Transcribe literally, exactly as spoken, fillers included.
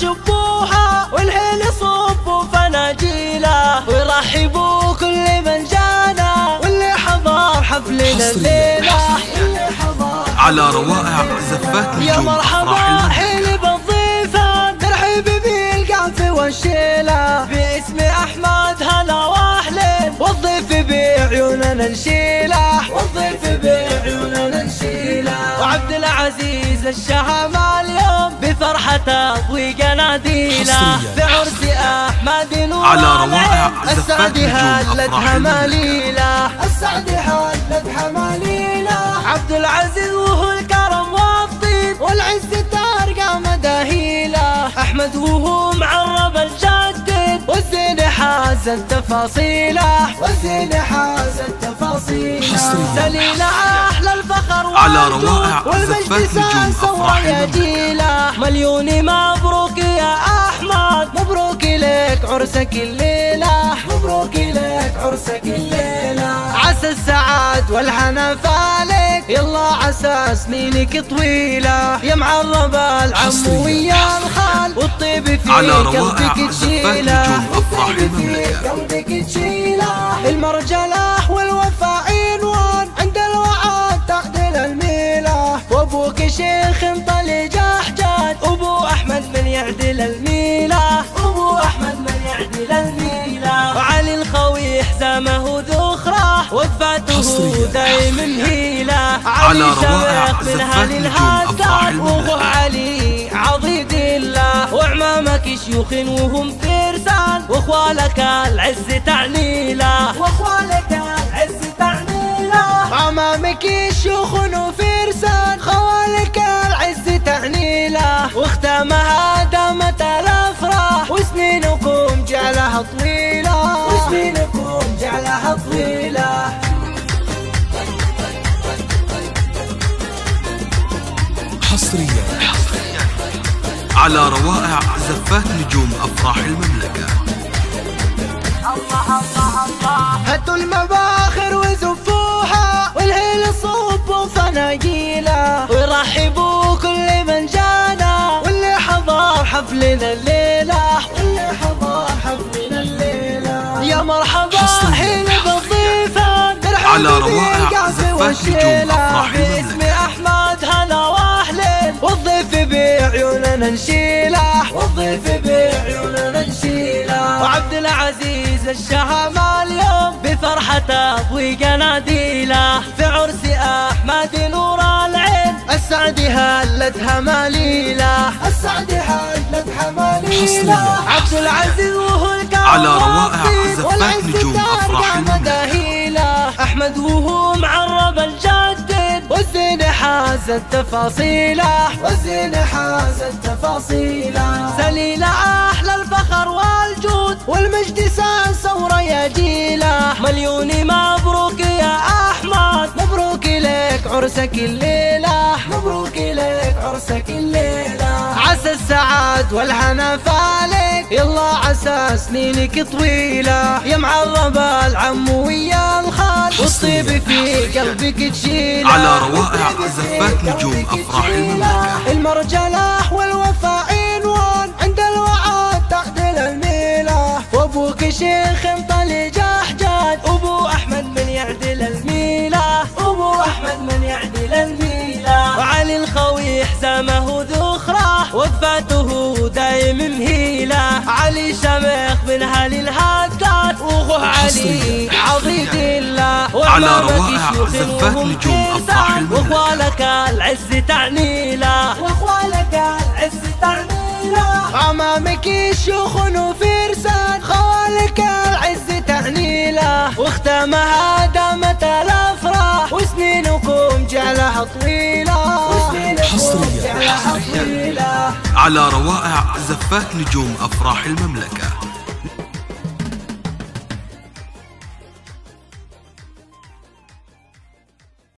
شبوها والهيل يصبوا فناجيله، ويرحبوا كل من جانا واللي حضر حفلنا الليلة. على روائع زفات يا نجوم مرحبا أفراح حيل بالضيفان، ترحيب بالقعف والشيلة، باسم أحمد هلا واهلين، والضيف بعيوننا نشيله، والضيف بعيوننا نشيله. وعبد العزيز الشهم اليوم بفرحته ضوي قناديله، بعرس أحمد نور على روائع السعد هلت هماليله، السعد هلت هماليله. عبد العزيز وهو الكرم والطيب والعز ترقى مداهيله، أحمد وهو معرب الجدد والزين حاز التفاصيله، والزين حاز التفاصيله. سليلة أحلى الفخر على روائع زفات نجوم أفراح المملكة، مليون مبروك يا أحمد، مبروك لك عرسك الليلة، مبروك لك عرسك الليلة. عسى السعاد والهنا فالك، يلا عسى سنينك طويلة، يا معرب العم ويا الخال، والطيب في قلبك تشيله، والطيب في قلبك تشيله. المرجلة والوفاء عنوان عند الوعد تعدل الميله، وابوك شيخ طلي جحجاد، ابو احمد من يعدل الميله، ابو احمد من يعدل الميله. وعلي الخوي حزامه ذخره، وفاته دايم هيله، علي شيخ من هالي الهداد، وهو علي عضيد الله، وعمامك شيوخ وهم فرسان، واخوالك العز تعنيله، واخوالك العز تعنيله. عمامك شيوخ وفرسان، خوالك العز تعنيله، واختامها دامت الافراح، وسنينكم جعلها طويله، وسنينكم جعلها طويله. حصريا على روائع زفات نجوم أفراح المملكة. الله الله الله، هاتوا المباخر وزفوها والهيل صبوا فناجيله، ويرحبوا كل من جانا واللي حضر حفلنا الليلة، واللي حضر حفلنا الليلة. يا مرحبا حين بالضيفان، على روائع زفات نجوم أفراح باسم أحمد هلا واهلين، والضيف بعيوننا نشيله، والضيف بعيوننا نشيله. وعبد العزيز الشهم اليوم بفرحته ضوي قناديله، في عرس أحمد نور العين السعد هلت هماليله، السعد هلت هماليله. عبد العزيز وهو الكرم على روائع زفات نجوم أفراح المملكة، أحمد وهو معرب الجدد والزين حاز التفاصيله، والزين حاز التفاصيله. سليلة أحلى الفخر والجود والمجد سنسوره يا جيله، مليون مبروك يا أحمد، مبروك لك عرسك الليلة، مبروك لك عرسك الليلة. عسى السعاد والهنا فالك، يلا عسى سنينك طويلة، يا معرب العم ويا الخال، والطيب في قلبك تشيله. على روائع زفات نجوم أفراح المملكة. المرجلة والوفاء عنوان عند الوعد تعدل الميله، وابوك شيخ طلي جحجاد، ابو احمد من يعدل الميله، ابو احمد من يعدل الميله. وعلي الخوي حزامه ذخره، وفاته دايم مهيله، علي شمخ من هالي الهداد، وهو علي عضيد الله. على روائع زفات نجوم أفراح المملكة، واخوالك العز تعنيله، واخوالك العز تعنيله. عمامك شيوخ وفرسان، خوالك العز تعنيله، واختامها دامت الافراح، وسنينكم جعلها طويله، وسنينكم جعلها طويله. على روائع زفات نجوم أفراح المملكة.